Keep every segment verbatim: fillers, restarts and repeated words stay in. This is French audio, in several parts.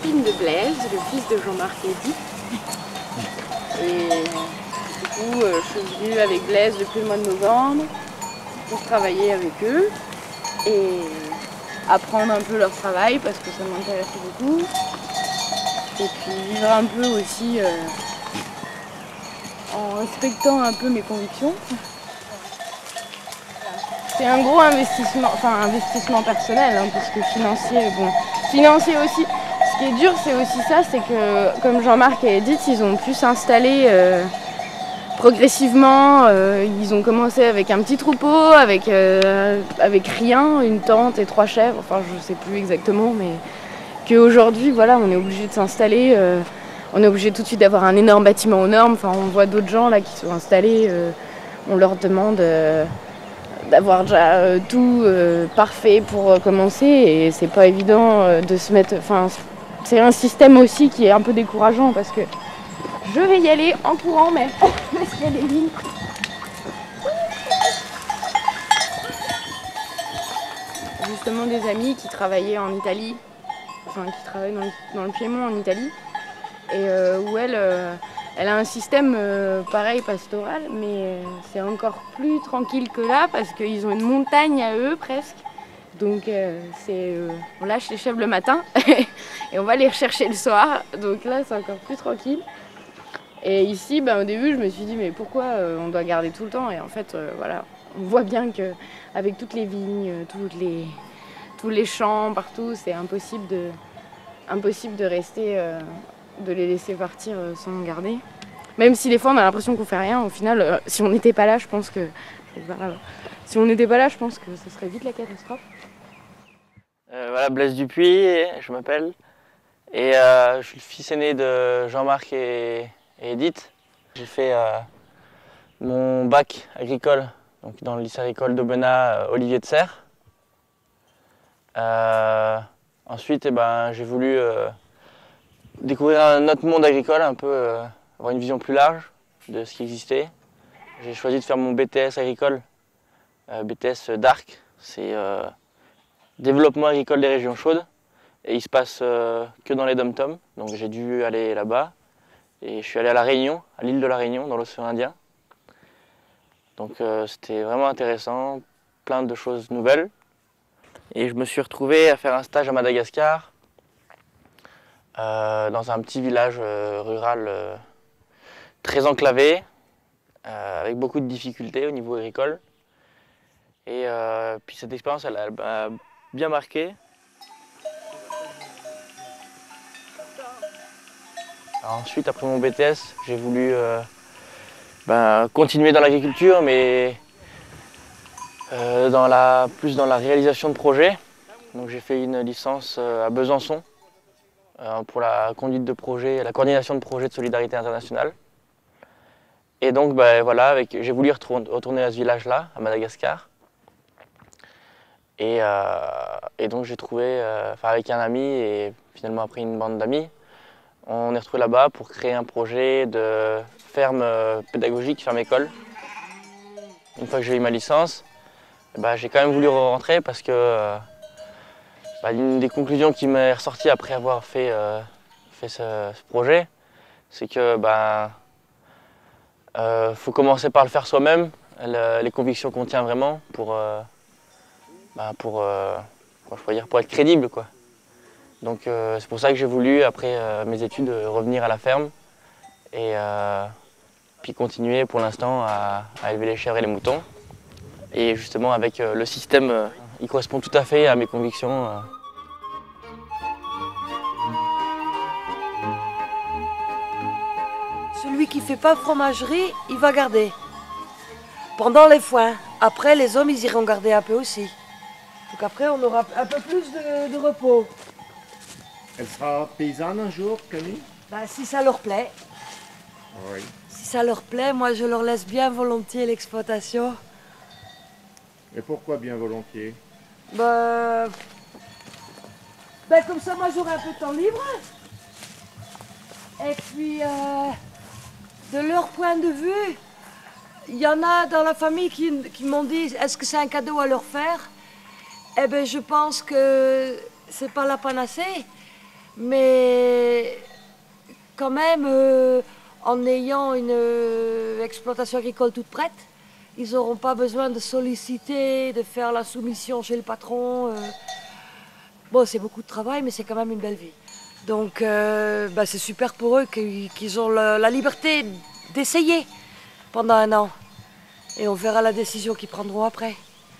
copine de Blaise, le fils de Jean-Marc et Edith. Et du coup, euh, je suis venue avec Blaise depuis le mois de novembre pour travailler avec eux et apprendre un peu leur travail parce que ça m'intéressait beaucoup. Et puis vivre un peu aussi euh, en respectant un peu mes convictions. C'est un gros investissement, enfin investissement personnel, hein, parce que financier, bon, financier aussi. Ce qui est dur, c'est aussi ça, c'est que comme Jean-Marc et Edith, ils ont pu s'installer euh, progressivement. Euh, ils ont commencé avec un petit troupeau, avec, euh, avec rien, une tente et trois chèvres, enfin je sais plus exactement, mais qu'aujourd'hui, voilà, on est obligé de s'installer. Euh, on est obligé tout de suite d'avoir un énorme bâtiment aux normes. Enfin, on voit d'autres gens là qui sont installés, euh, on leur demande euh, d'avoir déjà euh, tout euh, parfait pour euh, commencer et c'est pas évident euh, de se mettre. Enfin, c'est un système aussi qui est un peu décourageant parce que je vais y aller en courant, mais parce qu'il y a des lignes. Justement, des amis qui travaillaient en Italie, enfin qui travaillent dans le, dans le Piémont en Italie, et euh, où elle. Euh, Elle a un système euh, pareil pastoral, mais euh, c'est encore plus tranquille que là parce qu'ils ont une montagne à eux presque. Donc euh, c'est, euh, on lâche les chèvres le matin et on va les rechercher le soir. Donc là c'est encore plus tranquille. Et ici, ben, au début je me suis dit mais pourquoi euh, on doit garder tout le temps? Et en fait euh, voilà, on voit bien qu'avec toutes les vignes, toutes les, tous les champs partout, c'est impossible de, impossible de rester... Euh, de les laisser partir sans garder. Même si des fois on a l'impression qu'on fait rien, au final, euh, si on n'était pas là, je pense que... Si on n'était pas là, je pense que ce serait vite la catastrophe. Euh, voilà, Blaise Dupuis, je m'appelle. Et euh, je suis le fils aîné de Jean-Marc et, et Edith. J'ai fait euh, mon bac agricole donc dans le lycée agricole d'Aubenas, euh, Olivier de Serres. Euh, ensuite, eh ben, j'ai voulu euh, découvrir un autre monde agricole, un peu euh, avoir une vision plus large de ce qui existait. J'ai choisi de faire mon B T S agricole, euh, B T S d'Arc, c'est euh, développement agricole des régions chaudes. Et il se passe euh, que dans les dom-toms, donc j'ai dû aller là-bas. Et je suis allé à La Réunion, à l'île de La Réunion, dans l'océan Indien. Donc euh, c'était vraiment intéressant, plein de choses nouvelles. Et je me suis retrouvé à faire un stage à Madagascar, Euh, dans un petit village euh, rural euh, très enclavé, euh, avec beaucoup de difficultés au niveau agricole. Et euh, puis cette expérience, elle, elle m'a bien marqué. Alors ensuite, après mon B T S, j'ai voulu euh, ben, continuer dans l'agriculture, mais euh, dans la, plus dans la réalisation de projets. Donc j'ai fait une licence euh, à Besançon, pour la conduite de projet, la coordination de projets de solidarité internationale. Et donc ben, voilà, j'ai voulu retourner, retourner à ce village-là, à Madagascar. Et, euh, et donc j'ai trouvé, euh, enfin avec un ami et finalement après une bande d'amis, on est retrouvé là-bas pour créer un projet de ferme pédagogique, ferme école. Une fois que j'ai eu ma licence, ben, j'ai quand même voulu rentrer parce que euh, Bah, une des conclusions qui m'est ressortie après avoir fait, euh, fait ce, ce projet, c'est que bah, euh, faut commencer par le faire soi-même, le, les convictions qu'on tient vraiment pour, euh, bah, pour, euh, je pourrais dire, pour être crédible, quoi. Donc euh, c'est pour ça que j'ai voulu, après euh, mes études, revenir à la ferme et euh, puis continuer pour l'instant à, à élever les chèvres et les moutons. Et justement avec euh, le système, euh, il correspond tout à fait à mes convictions. Euh, Celui qui ne fait pas fromagerie, il va garder. Pendant les foins. Après, les hommes, ils iront garder un peu aussi. Donc après, on aura un peu plus de, de repos. Elle sera paysanne un jour, Camille? Ben, si ça leur plaît. Oui. Si ça leur plaît, moi, je leur laisse bien volontiers l'exploitation. Et pourquoi bien volontiers? Ben... ben comme ça, moi, j'aurai un peu de temps libre. Et puis... Euh... De leur point de vue, il y en a dans la famille qui, qui m'ont dit est-ce que c'est un cadeau à leur faire? Eh bien, je pense que c'est pas la panacée, Mais quand même, euh, en ayant une euh, exploitation agricole toute prête, ils n'auront pas besoin de solliciter, de faire la soumission chez le patron. Euh. Bon, c'est beaucoup de travail, mais c'est quand même une belle vie. Donc, euh, bah, c'est super pour eux qu'ils ont la, la liberté d'essayer pendant un an. Et on verra la décision qu'ils prendront après.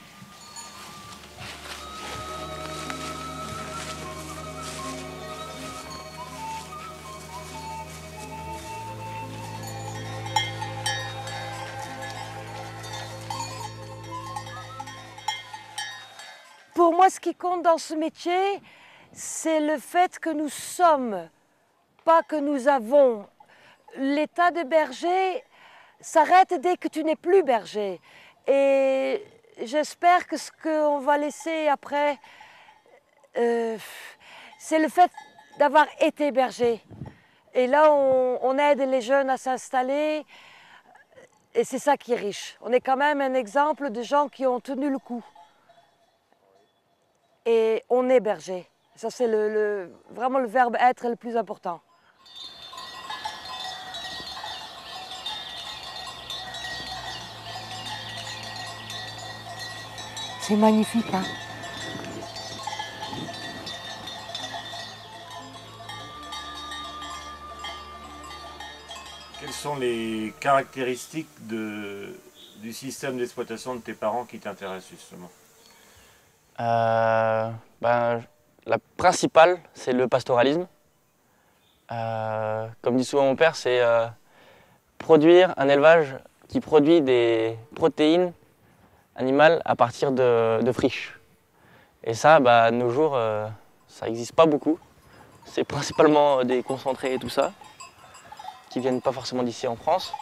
Pour moi, ce qui compte dans ce métier, c'est le fait que nous sommes, pas que nous avons. L'état de berger s'arrête dès que tu n'es plus berger. Et j'espère que ce qu'on va laisser après, euh, c'est le fait d'avoir été berger. Et là, on, on aide les jeunes à s'installer. Et c'est ça qui est riche. On est quand même un exemple de gens qui ont tenu le coup. Et on est berger. Ça, c'est le, le, vraiment le verbe être le plus important. C'est magnifique, hein? Quelles sont les caractéristiques de, du système d'exploitation de tes parents qui t'intéressent justement? Euh, ben, la principale, c'est le pastoralisme. Euh, comme dit souvent mon père, c'est euh, produire un élevage qui produit des protéines animales à partir de, de friches. Et ça, bah, à nos jours, euh, ça n'existe pas beaucoup. C'est principalement des concentrés et tout ça, qui viennent pas forcément d'ici en France.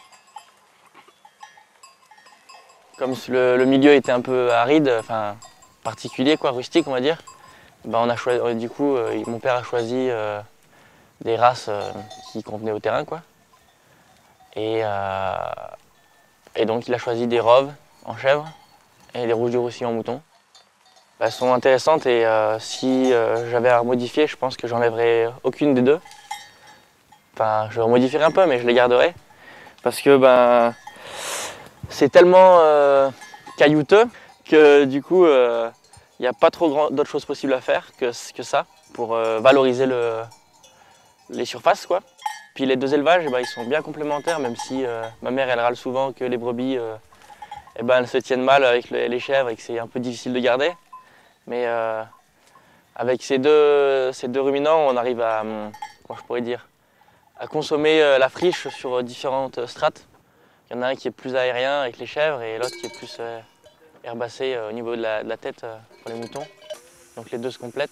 Comme le, le milieu était un peu aride, enfin particulier, quoi, rustique, on va dire, bah, on a choisi, du coup, euh, mon père a choisi euh, des races euh, qui convenaient au terrain, quoi. Et, euh, et donc il a choisi des roves en chèvre et des rouges du roussillon en mouton. Bah, elles sont intéressantes et euh, si euh, j'avais à modifier, je pense que j'enlèverais aucune des deux. Enfin, je modifierais un peu, mais je les garderais. Parce que ben, c'est tellement euh, caillouteux que du coup, il euh, n'y a pas trop d'autres choses possibles à faire que, que ça pour euh, valoriser le, les surfaces, quoi. Puis les deux élevages, eh ben, ils sont bien complémentaires, même si euh, ma mère elle râle souvent que les brebis euh, eh ben, elles se tiennent mal avec le, les chèvres et que c'est un peu difficile de garder. Mais euh, avec ces deux, ces deux ruminants, on arrive à, comment je pourrais dire, à consommer euh, la friche sur différentes strates. Il y en a un qui est plus aérien avec les chèvres et l'autre qui est plus euh, herbacé euh, au niveau de la, de la tête euh, pour les moutons. Donc les deux se complètent.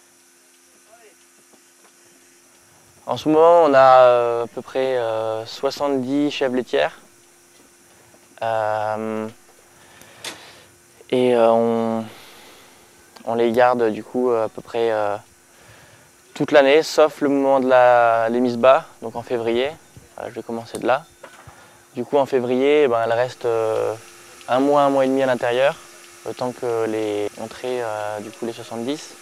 En ce moment, on a euh, à peu près euh, soixante-dix chèvres laitières. Euh, et euh, on, on les garde du coup à peu près euh, toute l'année, sauf le moment de la l'émise bas, donc en février. Voilà, je vais commencer de là. Du coup, en février, ben, elle reste euh, un mois, un mois et demi à l'intérieur, le temps que les entrées, euh, du coup, les soixante-dix.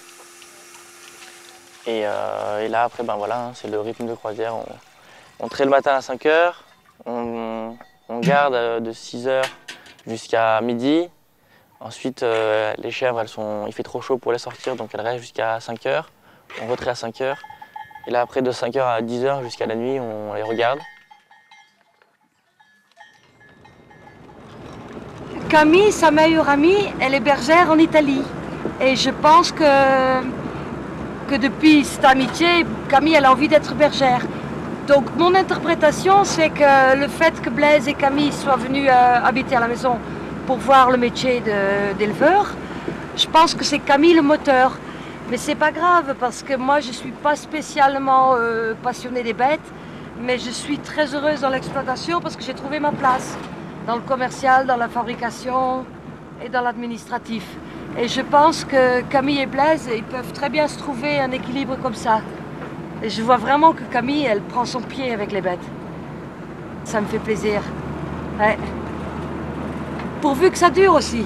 Et, euh, et là, après, ben voilà, hein, c'est le rythme de croisière. On, on traite le matin à cinq heures, on, on garde de six heures jusqu'à midi. Ensuite, euh, les chèvres, elles sont, il fait trop chaud pour les sortir, donc elles restent jusqu'à cinq heures. On retrait à cinq heures. Et là, après, de cinq heures à dix heures jusqu'à la nuit, on les regarde. Camille, sa meilleure amie, elle est bergère en Italie. Et je pense que, que depuis cette amitié, Camille, elle a envie d'être bergère. Donc mon interprétation, c'est que le fait que Blaise et Camille soient venus euh, habiter à la maison pour voir le métier d'éleveur, je pense que c'est Camille le moteur. Mais c'est pas grave parce que moi je suis pas spécialement euh, passionnée des bêtes, mais je suis très heureuse dans l'exploitation parce que j'ai trouvé ma place dans le commercial, dans la fabrication et dans l'administratif. Et je pense que Camille et Blaise, ils peuvent très bien se trouver un équilibre comme ça. Et je vois vraiment que Camille, elle prend son pied avec les bêtes. Ça me fait plaisir. Ouais. Pourvu que ça dure aussi.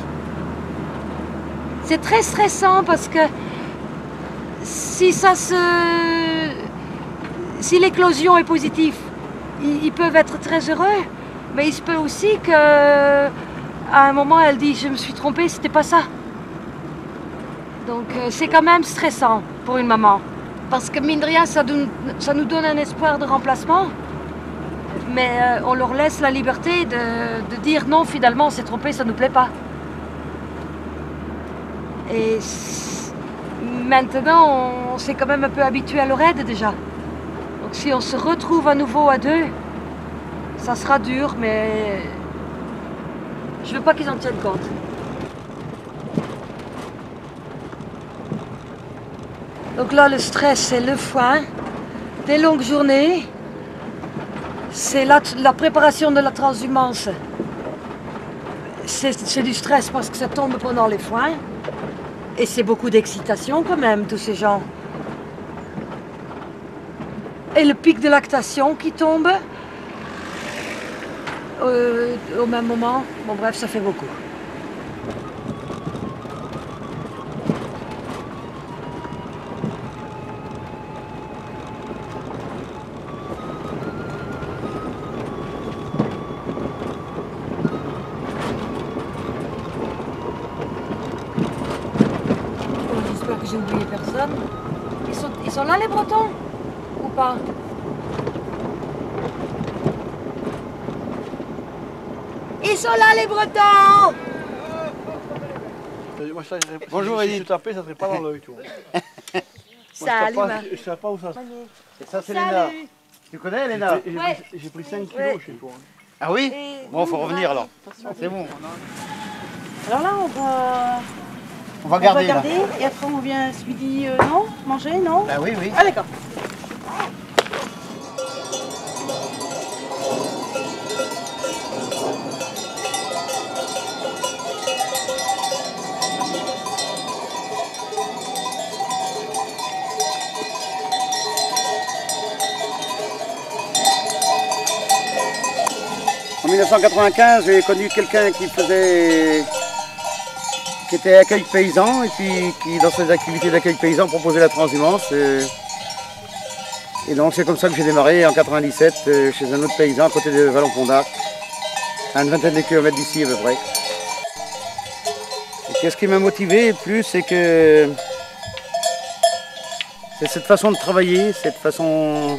C'est très stressant parce que si ça se, si l'éclosion est positive, ils, ils peuvent être très heureux, mais il se peut aussi qu'à un moment elle dit je me suis trompée, c'était pas ça. Donc c'est quand même stressant pour une maman. Parce que mine de rien, ça, donne, ça nous donne un espoir de remplacement. Mais euh, on leur laisse la liberté de, de dire non, finalement on s'est trompé, ça ne nous plaît pas. Et maintenant, on s'est quand même un peu habitué à leur aide déjà. Donc si on se retrouve à nouveau à deux, ça sera dur, mais je veux pas qu'ils en tiennent compte. Donc là, le stress, c'est le foin, des longues journées, c'est la, la préparation de la transhumance. C'est du stress parce que ça tombe pendant les foins. Et c'est beaucoup d'excitation quand même, tous ces gens. Et le pic de lactation qui tombe euh, au même moment. Bon bref, ça fait beaucoup. J'espère que j'ai oublié personne. Ils sont, ils sont là les Bretons? Ou pas? Ils sont là les Bretons! Bonjour Edith. Si tu tapais, ça serait pas dans l'œil, tu vois. Salut, Moi, je ne sais pas où ça. Et ça, c'est Léna. Tu connais Léna? J'ai pris cinq kilos Ouais. chez toi. Ah oui? Et Bon, faut vous, revenir là, alors. C'est bon. Alors là, on va, On va on garder va là. garder et après on vient ce midi, euh, non? Manger, non? Ah oui, oui. Ah d'accord. En mille neuf cent quatre-vingt-quinze, j'ai connu quelqu'un qui faisait, qui était accueil paysan et puis qui, dans ses activités d'accueil paysan, proposait la transhumance. Et, et donc c'est comme ça que j'ai démarré en quatre-vingt-dix-sept euh, chez un autre paysan à côté de Vallon-Pont-d'Arc, à une vingtaine de kilomètres d'ici à peu près. Et qu'est-ce qui m'a motivé plus, c'est que c'est cette façon de travailler, cette façon.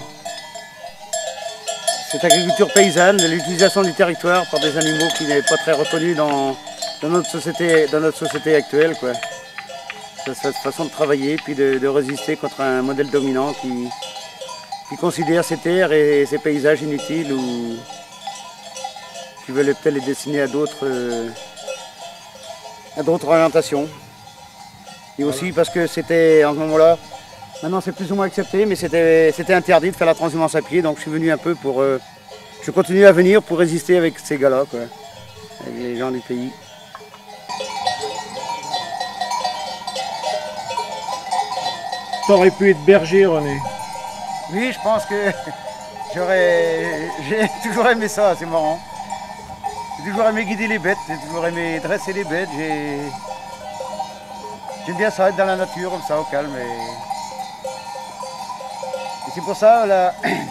Cette agriculture paysanne, l'utilisation du territoire par des animaux qui n'est pas très reconnue dans, dans, notre, société, dans notre société actuelle, quoi. Cette façon de travailler, puis de, de résister contre un modèle dominant qui, qui considère ces terres et ces paysages inutiles ou qui veut peut-être les destiner à d'autres euh, à d'autres orientations. Et aussi parce que c'était, en ce moment-là, maintenant c'est plus ou moins accepté, mais c'était interdit de faire la transhumance à pied, donc je suis venu un peu pour... Euh, je continue à venir pour résister avec ces gars-là, quoi, avec les gens du pays. T'aurais pu être berger, René. Oui, je pense que j'aurais... J'ai toujours aimé ça, c'est marrant. J'ai toujours aimé guider les bêtes, j'ai toujours aimé dresser les bêtes, j'ai... J'aime bien ça, être dans la nature, comme ça, au calme. Et... Et c'est pour ça, là,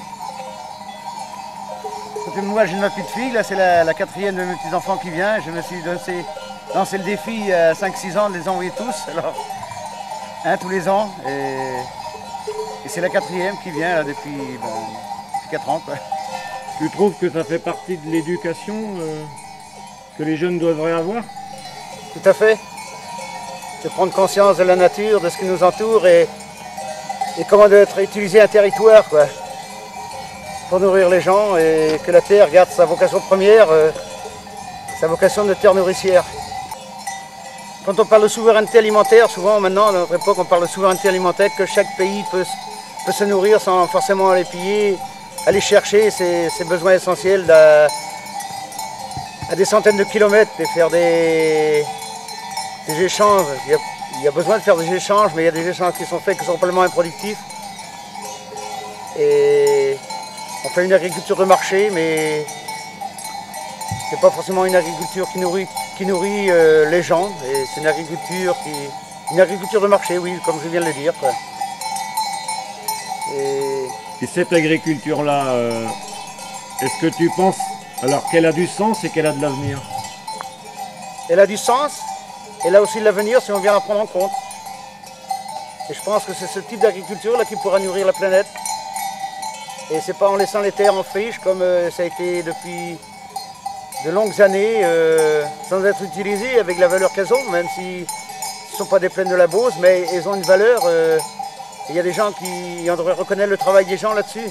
moi j'ai ma petite fille, là c'est la, la quatrième de mes petits enfants qui vient. Je me suis lancé, lancé le défi à cinq six ans de les envoyer tous, alors, un tous les ans. Et, et c'est la quatrième qui vient là, depuis, ben, depuis quatre ans. Quoi. Tu trouves que ça fait partie de l'éducation euh, que les jeunes devraient avoir? Tout à fait. De prendre conscience de la nature, de ce qui nous entoure et et comment être utiliser un territoire quoi, pour nourrir les gens et que la terre garde sa vocation première, euh, sa vocation de terre nourricière. Quand on parle de souveraineté alimentaire, souvent maintenant, à notre époque, on parle de souveraineté alimentaire, que chaque pays peut, peut se nourrir sans forcément aller piller, aller chercher ses, ses besoins essentiels à, à des centaines de kilomètres et faire des, des échanges. Il y a, Il y a besoin de faire des échanges, mais il y a des échanges qui sont faits qui sont complètement improductifs. Et on fait une agriculture de marché, mais c'est pas forcément une agriculture qui nourrit, qui nourrit euh, les gens. Et c'est une agriculture qui, une agriculture de marché, oui, comme je viens de le dire. Quoi. Et Et cette agriculture-là, euh, est-ce que tu penses alors qu'elle a du sens et qu'elle a de l'avenir? Elle a du sens, elle a aussi de l'avenir si on vient la prendre en compte. Et je pense que c'est ce type d'agriculture là qui pourra nourrir la planète. Et c'est pas en laissant les terres en friche comme euh, ça a été depuis de longues années, euh, sans être utilisées avec la valeur qu'elles ont, même si ce ne sont pas des plaines de la Beauce, mais elles ont une valeur. Euh, il y a des gens qui on devrait reconnaître le travail des gens là-dessus.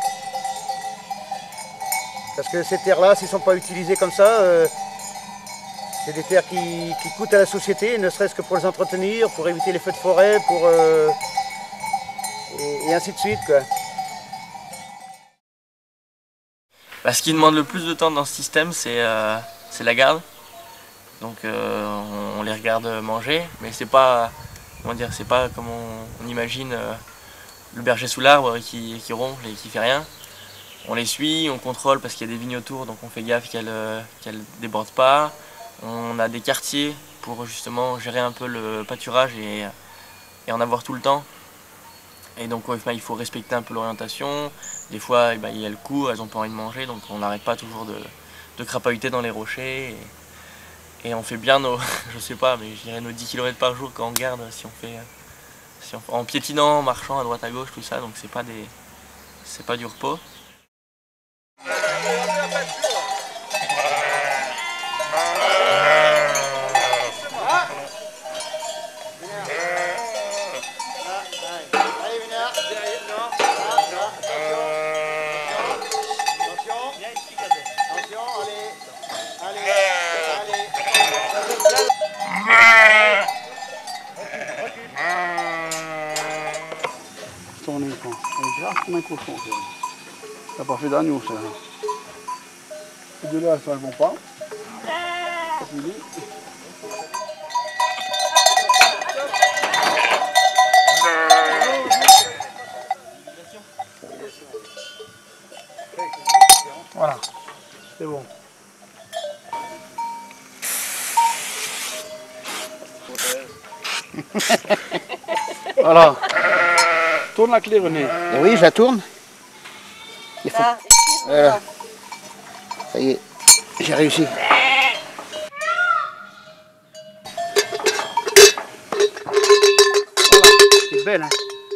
Parce que ces terres-là, s'ils ne sont pas utilisées comme ça, euh, c'est des terres qui, qui coûtent à la société, ne serait-ce que pour les entretenir, pour éviter les feux de forêt, pour, euh, et, et ainsi de suite, quoi. Bah, ce qui demande le plus de temps dans ce système, c'est euh, la garde. Donc euh, on, on les regarde manger, mais c'est pas, comment dire, c'est pas comme on, on imagine euh, le berger sous l'arbre qui, qui ronfle et qui fait rien. On les suit, on contrôle parce qu'il y a des vignes autour, donc on fait gaffe qu'elles euh, qu'elles débordent pas. On a des quartiers pour justement gérer un peu le pâturage et, et en avoir tout le temps. Et donc ouais, il faut respecter un peu l'orientation. Des fois, eh ben, elles courent, elles n'ont pas envie de manger, donc on n'arrête pas toujours de, de crapahuter dans les rochers. Et, et on fait bien nos, je sais pas, mais je dirais nos dix kilomètres par jour quand on garde, si on fait, si on, en piétinant, en marchant à droite à gauche, tout ça, donc c'est pas des, c'est pas du repos. Ton écran, elle est grave comme un cochon. Ça n'a pas fait d'agneau, ça. Ces deux-là, ça ne vont pas. Voilà, c'est bon. Voilà. Tourne la clé, René. Et oui, je la tourne. Il faut... Là, Voilà. Ça y est, j'ai réussi. Voilà, c'est belle, hein.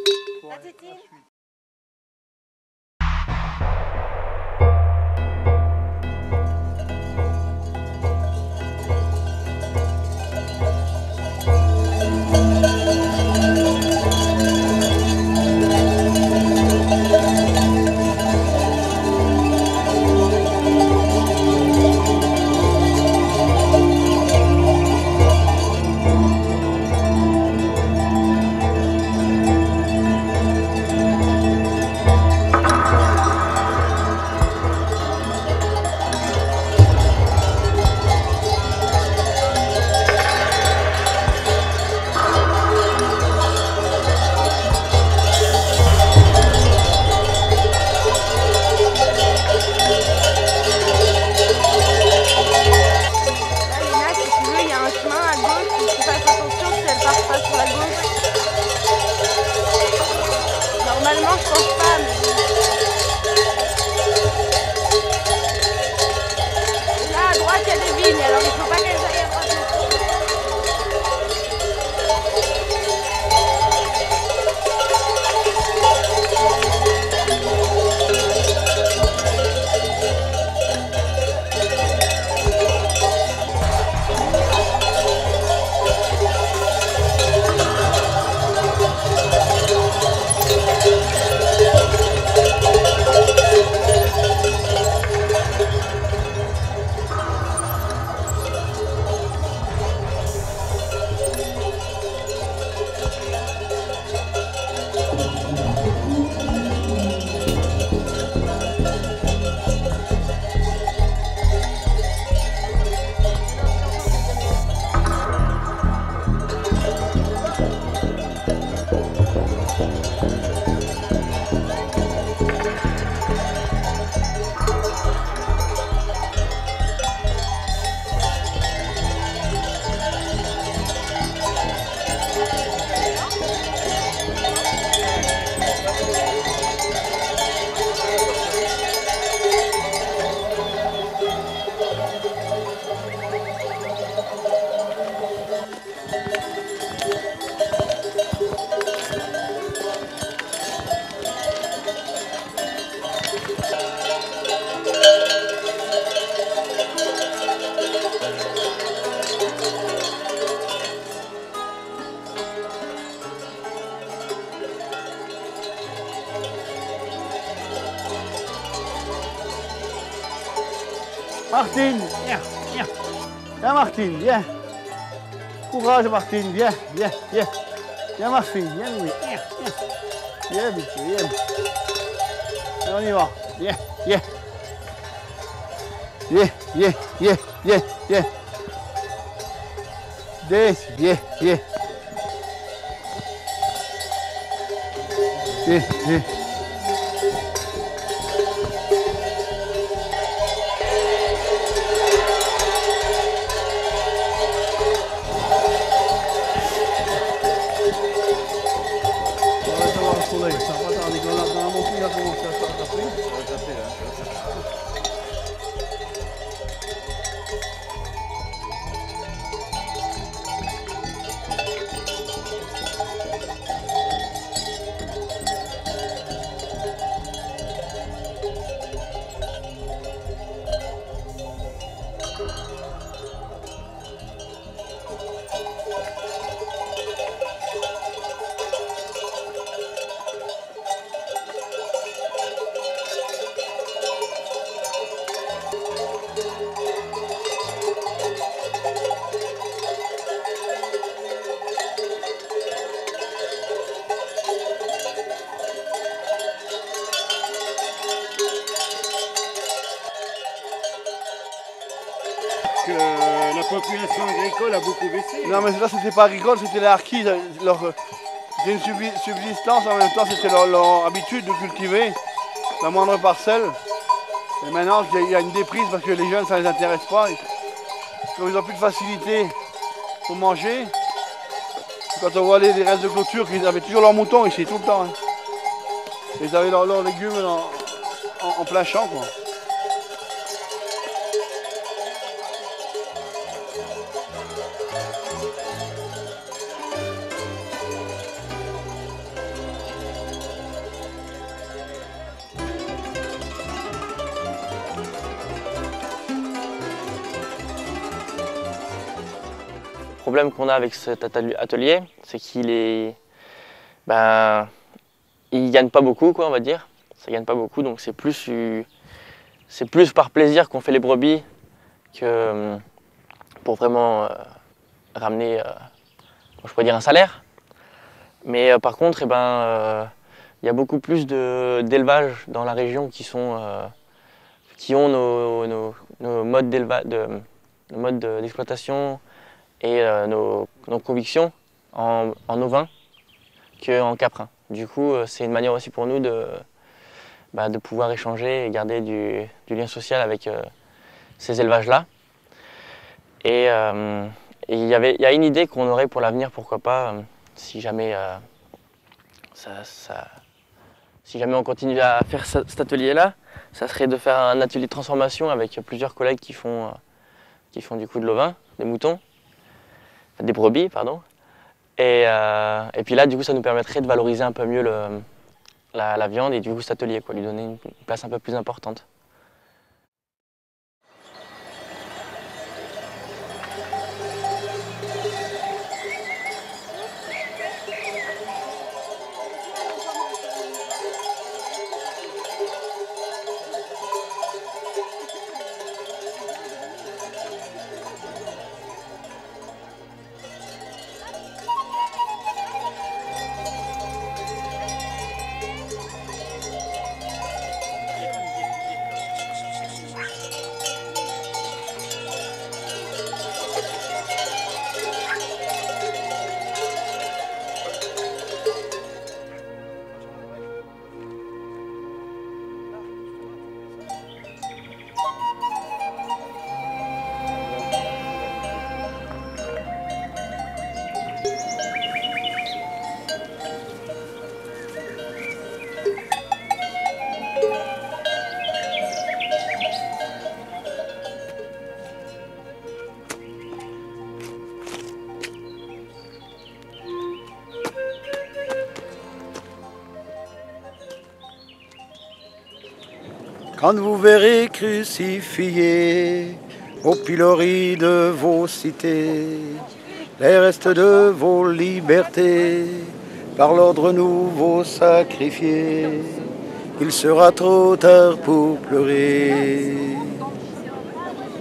Normalement, je pense pas, mais... Et là, à droite, il y a des vignes, alors il faut pas qu'elles aillent à droite. Martine, viens, viens. Viens Martine, viens. Courage Martine, viens, viens, viens. Viens Martine, viens Louis, viens, viens. Viens, Michel, viens. Et on y va, viens, viens. Viens, viens, viens, viens, viens. Desce, viens, viens. Viens, viens. Ça va tarder, quand la montée a commencé à se taper. Ça va taper là. Que la population agricole a beaucoup baissé. Non mais là c'était pas agricole, c'était les harkis. Leur, c'était une subsistance, en même temps c'était leur, leur habitude de cultiver la moindre parcelle. Et maintenant il y a une déprise parce que les jeunes ça les intéresse pas. Comme ils n'ont plus de facilité pour manger. Quand on voit les, les restes de clôture, ils avaient toujours leurs moutons ici tout le temps. Hein. Ils avaient leurs leur légumes en, en, en plein champ quoi. Le problème qu'on a avec cet atelier, c'est qu'il est, ben, il gagne pas beaucoup, quoi, on va dire. Ça gagne pas beaucoup, donc c'est plus, c'est plus par plaisir qu'on fait les brebis que pour vraiment euh, ramener, euh, je pourrais dire un salaire. Mais euh, par contre, eh ben, euh, il y a beaucoup plus d'élevage dans la région qui sont, euh, qui ont nos, nos, nos modes d'élevage, de, nos modes d'exploitation. Et euh, nos, nos convictions en, en ovin qu'en caprin. Du coup, euh, c'est une manière aussi pour nous de, bah, de pouvoir échanger et garder du, du lien social avec euh, ces élevages-là. Et euh, il y avait, il y a une idée qu'on aurait pour l'avenir, pourquoi pas, euh, si jamais, euh, ça, ça, si jamais on continue à faire ça, cet atelier-là, ça serait de faire un atelier de transformation avec plusieurs collègues qui font, euh, qui font du coup de l'ovin, des moutons. Des brebis, pardon. Et, euh, et puis là, du coup, ça nous permettrait de valoriser un peu mieux le, la, la viande et du coup cet atelier, quoi, lui donner une place un peu plus importante. Quand vous verrez crucifiés au pilori de vos cités, les restes de vos libertés, par l'ordre nouveau sacrifiés, il sera trop tard pour pleurer.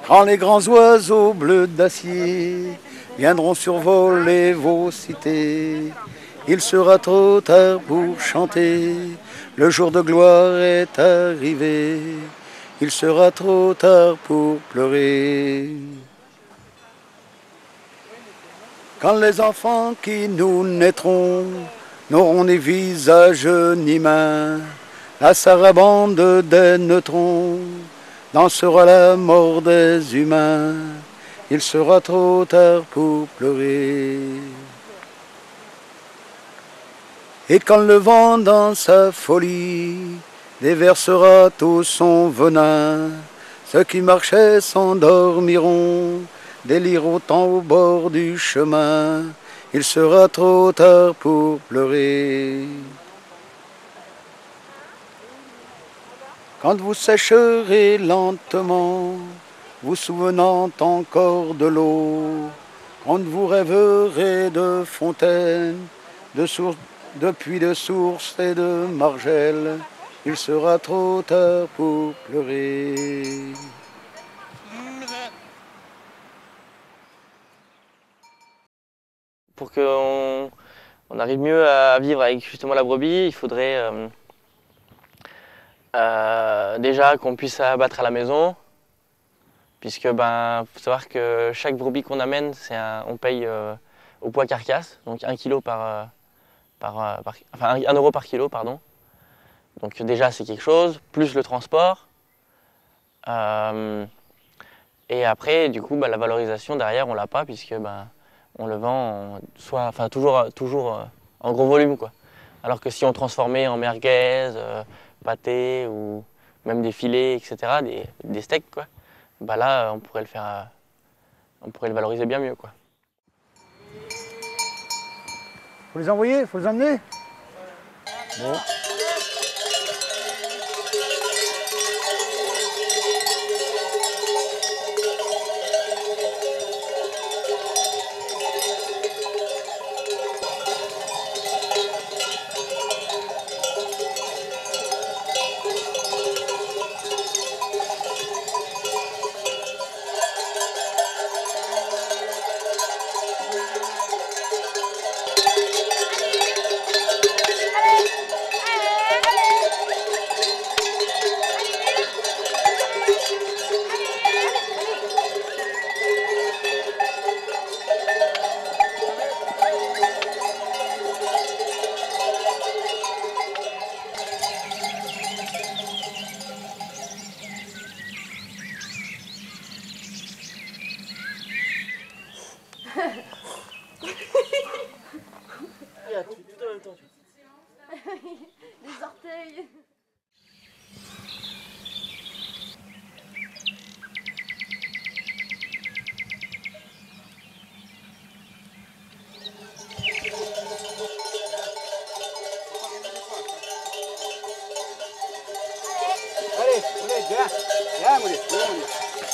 Quand les grands oiseaux bleus d'acier viendront survoler vos cités, il sera trop tard pour chanter, le jour de gloire est arrivé, il sera trop tard pour pleurer. Quand les enfants qui nous naîtront n'auront ni visage ni main, la sarabande des neutrons dansera la mort des humains, il sera trop tard pour pleurer. Et quand le vent dans sa folie déversera tout son venin, ceux qui marchaient s'endormiront, délirent autant au bord du chemin, il sera trop tard pour pleurer. Quand vous sécherez lentement, vous souvenant encore de l'eau, quand vous rêverez de fontaines, de, sources, de puits de sources et de margelles, il sera trop tard pour pleurer. Pour qu'on on arrive mieux à vivre avec justement la brebis, il faudrait euh, euh, déjà qu'on puisse abattre à la maison, puisque ben faut savoir que chaque brebis qu'on amène, c'est un, on paye euh, au poids carcasse, donc un kilo par, par, par enfin un euro par kilo, pardon. Donc déjà c'est quelque chose, plus le transport. Euh, et après du coup ben, la valorisation derrière on l'a pas, puisque ben on le vend en, soit, enfin, toujours, toujours euh, en gros volume, quoi. Alors que si on transformait en merguez, euh, pâté ou même des filets, et cetera, des, des steaks, quoi, bah là on pourrait le faire, euh, on pourrait le valoriser bien mieux, quoi. Faut les envoyer, faut les emmener. Bon. Tout en même temps. Les orteils. Allez, allez, viens, viens, Moulay, viens, Moulay.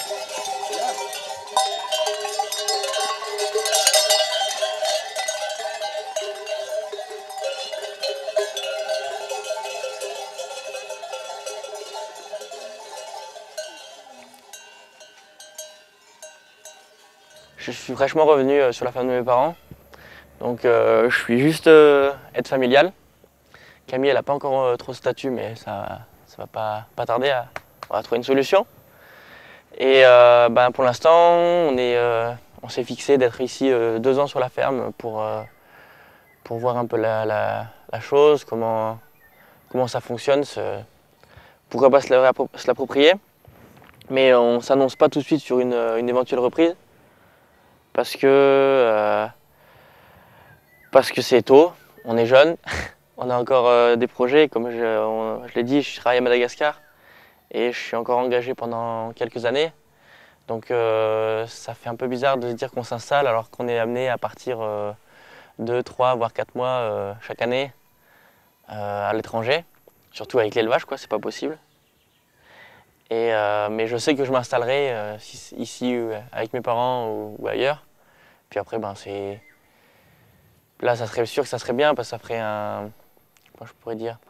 Je suis fraîchement revenu sur la ferme de mes parents, donc euh, je suis juste euh, aide familiale. Camille, elle n'a pas encore euh, trop de statut, mais ça, ça va pas, pas tarder à, à trouver une solution. Et euh, ben, pour l'instant, on est, euh, on s'est fixé d'être ici euh, deux ans sur la ferme pour, euh, pour voir un peu la, la, la chose, comment, comment ça fonctionne, ce, pourquoi pas se l'approprier. Mais on ne s'annonce pas tout de suite sur une, une éventuelle reprise. Parce que euh, parce que c'est tôt, on est jeune, on a encore euh, des projets, comme je, on, je l'ai dit, je travaille à Madagascar et je suis encore engagé pendant quelques années. Donc euh, ça fait un peu bizarre de se dire qu'on s'installe alors qu'on est amené à partir euh, deux, trois, voire quatre mois euh, chaque année euh, à l'étranger, surtout avec l'élevage, quoi, c'est pas possible. Et, euh, mais je sais que je m'installerai euh, ici euh, avec mes parents ou, ou ailleurs. Puis après, ben, c'est... Là, ça serait sûr que ça serait bien parce que ça ferait un... Comment je pourrais dire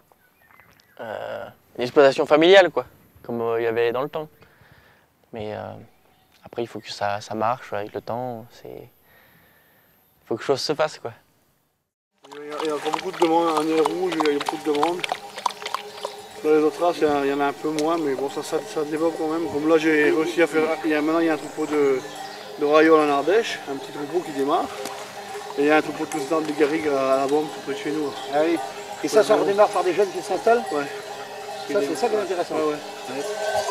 euh, une exploitation familiale, quoi, comme euh, il y avait dans le temps. Mais euh, Après, il faut que ça, ça marche avec le temps. Il faut que chose se fasse, quoi. Il y a encore beaucoup de demandes. En île rouge, il y a beaucoup de demandes. Dans les autres races, il y en a un peu moins, mais bon, ça, ça, ça développe quand même. Comme là, j'ai réussi à faire. Il y a, maintenant, il y a un troupeau de, de Rayol en Ardèche, un petit troupeau qui démarre. Et il y a un troupeau de tous de garrigues à la bombe tout près de chez nous. Ah oui. Et ça, ça redémarre par des jeunes qui s'installent? Ouais. Ça, c'est ça qui est intéressant. Ouais, ouais.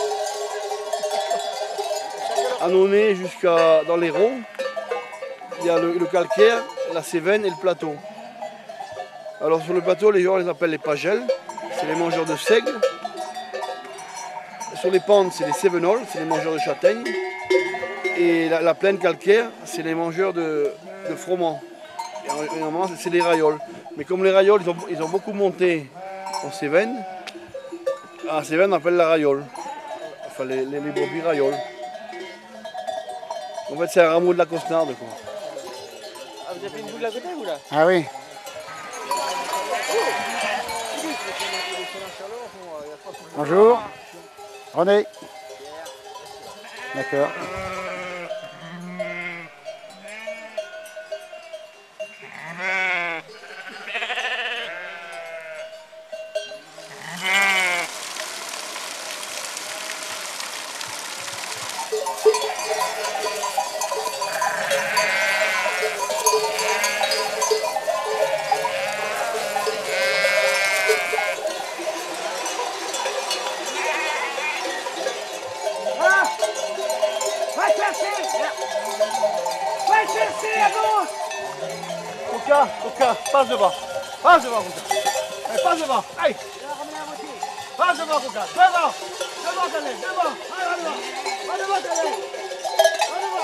À Nonnet jusqu'à dans l'Hérault, il y a le, le calcaire, la Cévenne et le plateau. Alors sur le plateau, les gens les appellent les pagels, c'est les mangeurs de seigle. Sur les pentes, c'est les cévenols, c'est les mangeurs de châtaignes. Et la, la plaine calcaire, c'est les mangeurs de, de froment. Et normalement, c'est les rayoles. Mais comme les rayoles, ils ont, ils ont beaucoup monté en Cévennes, à Cévennes, on appelle la rayole. Enfin, les, les, les brebis rayoles. En fait, c'est un rameau de la costarde, quoi. Ah, vous avez fait une boule à côté, vous, là? Ah oui. Bonjour. René. D'accord. Coca, Coca, passe devant. Passe devant, Coca. Allez, passe devant. Allez. Passe devant, Coca. Devant. Devant, Calais. Devant. Allez, devant. Va devant, Calais. Va devant.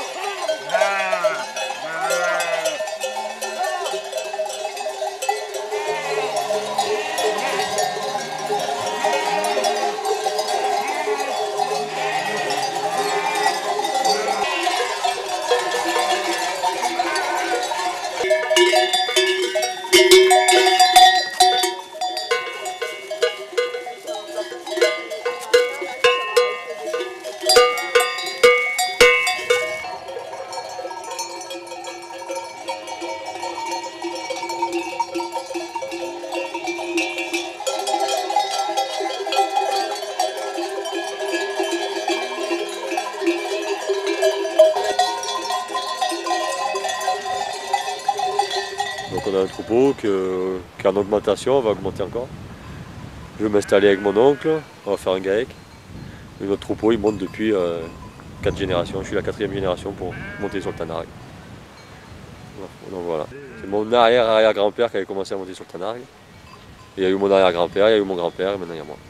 Donc on a un troupeau que, qui est en augmentation, on va augmenter encore. Je vais m'installer avec mon oncle, on va faire un GAEC. Et notre troupeau il monte depuis euh, quatre générations, je suis la quatrième génération pour monter sur le Tanargue. Donc voilà, c'est mon arrière-arrière-grand-père qui avait commencé à monter sur le Tanargue. Il y a eu mon arrière-grand-père, il y a eu mon grand-père et maintenant il y a moi.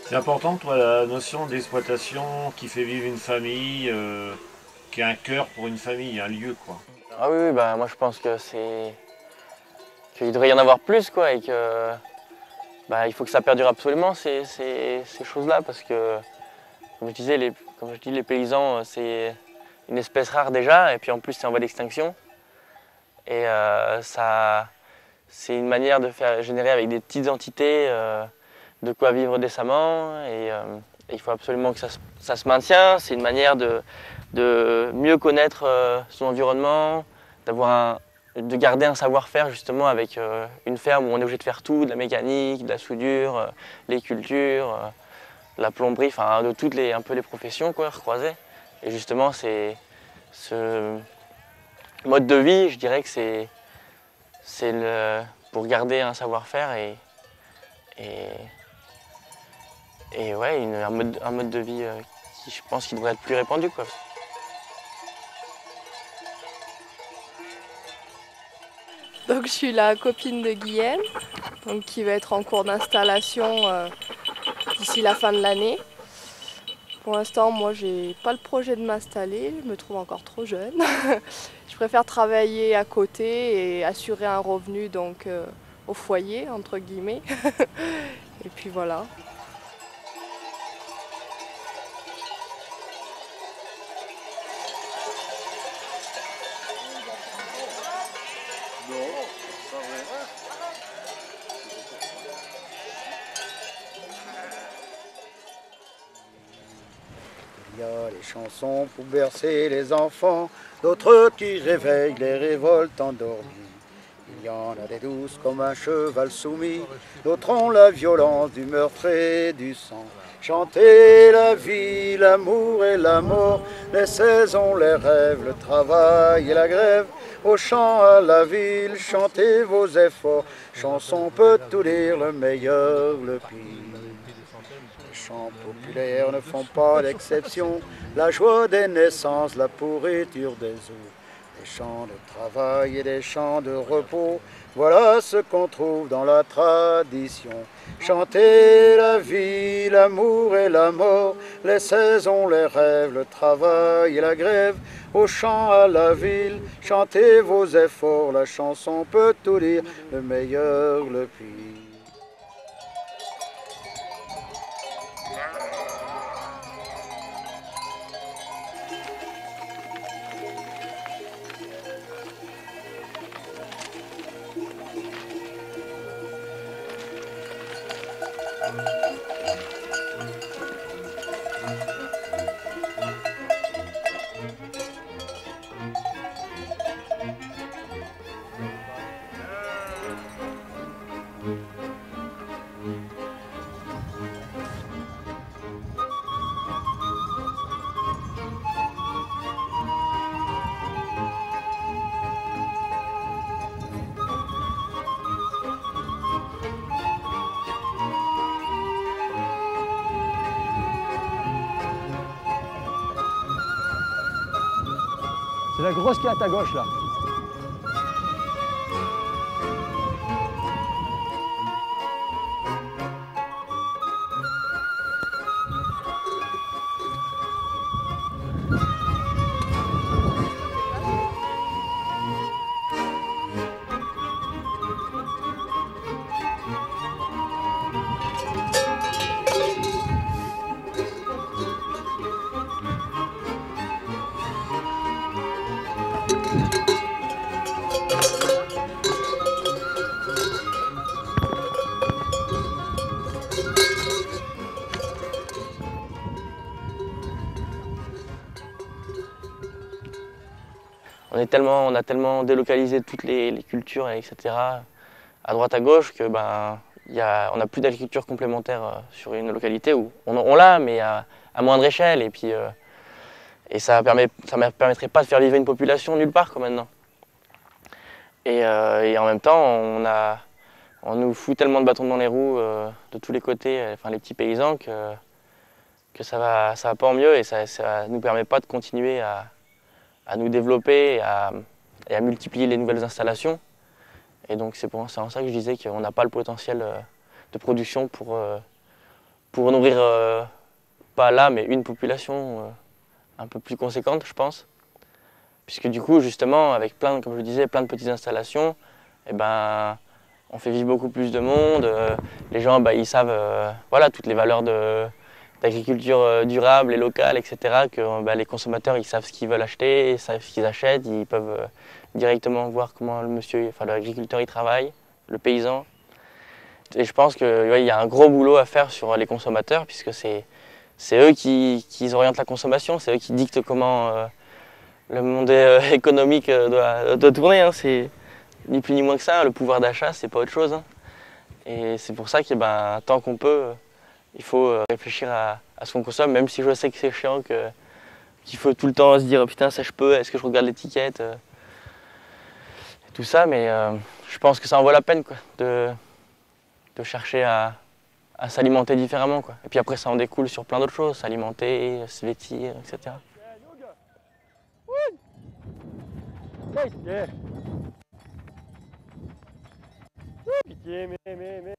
C'est important, toi, la notion d'exploitation qui fait vivre une famille, euh, qui a un cœur pour une famille, un lieu, quoi. Ah oui, oui bah, moi je pense que c'est qu'il devrait y en avoir plus, quoi, et que bah, il faut que ça perdure absolument ces, ces, ces choses-là, parce que, comme je disais, les, comme je dis, les paysans, c'est une espèce rare déjà, et puis en plus c'est en voie d'extinction. Et euh, ça, c'est une manière de faire générer avec des petites entités euh, de quoi vivre décemment, et, euh, et il faut absolument que ça, ça se maintienne. C'est une manière de, de mieux connaître euh, son environnement, d'avoir un, de garder un savoir-faire justement avec euh, une ferme où on est obligé de faire tout, de la mécanique, de la soudure, euh, les cultures, euh, la plomberie, enfin de toutes les, un peu les professions quoi, recroisées. Et justement, c'est ce mode de vie, je dirais que c'est c'est le pour garder un savoir-faire et, et et ouais, une, un, mode, un mode de vie euh, qui je pense qui devrait être plus répandu quoi. Donc je suis la copine de Guillaume, donc qui va être en cours d'installation euh, d'ici la fin de l'année. Pour l'instant, moi, j'ai pas le projet de m'installer, je me trouve encore trop jeune. Je préfère travailler à côté et assurer un revenu donc euh, au foyer, entre guillemets. Et puis voilà. Il y a les chansons pour bercer les enfants, d'autres qui réveillent les révoltes endormies. Il y en a des douces comme un cheval soumis, d'autres ont la violence du meurtre et du sang. Chantez la vie, l'amour et la mort, les saisons, les rêves, le travail et la grève. Au champ, à la ville, chantez vos efforts, chanson peut tout dire, le meilleur, le pire. Les chants populaires ne font pas d'exception, la joie des naissances, la pourriture des eaux. Des chants de travail et des chants de repos, voilà ce qu'on trouve dans la tradition. Chantez la vie, l'amour et la mort, les saisons, les rêves, le travail et la grève. Au champ, à la ville, chantez vos efforts, la chanson peut tout dire, le meilleur, le pire. C'est la grosse qui est à ta gauche là. On, est tellement, on a tellement délocalisé toutes les, les cultures, et cetera, à droite à gauche, que ben, y a, on n'a plus d'agriculture complémentaire euh, sur une localité où on, on l'a, mais à, à moindre échelle. Et, puis, euh, et ça ne ça permettrait pas de faire vivre une population nulle part comme maintenant. Et, euh, et en même temps, on, a, on nous fout tellement de bâtons dans les roues euh, de tous les côtés, enfin les petits paysans, que, que ça ne va, ça va pas en mieux et ça ne nous permet pas de continuer à, à nous développer et à, et à multiplier les nouvelles installations. Et donc c'est en ça que je disais qu'on n'a pas le potentiel de production pour, pour nourrir euh, pas là, mais une population euh, un peu plus conséquente, je pense. Puisque du coup, justement, avec plein, comme je le disais, plein de petites installations, eh ben, on fait vivre beaucoup plus de monde. Euh, les gens, bah, ils savent euh, voilà, toutes les valeurs d'agriculture euh, durable et locale, et cetera. Que bah, les consommateurs, ils savent ce qu'ils veulent acheter, ils savent ce qu'ils achètent, ils peuvent euh, directement voir comment le monsieur, enfin l'agriculteur, il travaille, le paysan. Et je pense qu'il ouais, y a un gros boulot à faire sur les consommateurs, puisque c'est eux qui, qui orientent la consommation, c'est eux qui dictent comment euh, le monde euh, économique euh, doit, doit tourner. Hein. C'est ni plus ni moins que ça, le pouvoir d'achat, c'est pas autre chose. Hein. Et c'est pour ça que ben, tant qu'on peut, euh, il faut euh, réfléchir à, à ce qu'on consomme, même si je sais que c'est chiant, que, qu'il faut tout le temps se dire oh, putain ça je peux, est-ce que je regarde l'étiquette euh, tout ça, mais euh, je pense que ça en vaut la peine quoi, de, de chercher à, à s'alimenter différemment. Quoi. Et puis après ça en découle sur plein d'autres choses, s'alimenter, se vêtir, et cetera. Pitié, mais, mais, mais.